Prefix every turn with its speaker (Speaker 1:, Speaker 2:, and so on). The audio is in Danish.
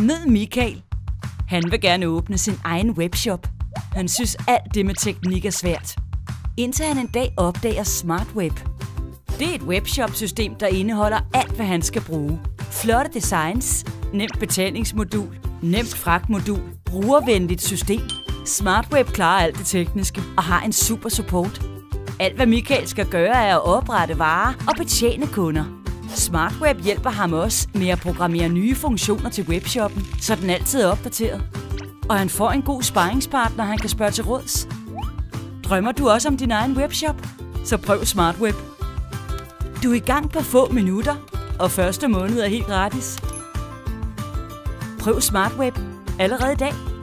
Speaker 1: Mød Michael. Han vil gerne åbne sin egen webshop. Han synes alt det med teknik er svært. Indtil han en dag opdager SmartWeb. Det er et webshop-system, der indeholder alt, hvad han skal bruge. Flotte designs, nemt betalingsmodul, nemt fragtmodul, brugervenligt system. SmartWeb klarer alt det tekniske og har en super support. Alt, hvad Michael skal gøre, er at oprette varer og betjene kunder. SmartWeb hjælper ham også med at programmere nye funktioner til webshoppen, så den altid er opdateret. Og han får en god sparringspartner, han kan spørge til råds. Drømmer du også om din egen webshop? Så prøv SmartWeb. Du er i gang på få minutter, og første måned er helt gratis. Prøv SmartWeb allerede i dag.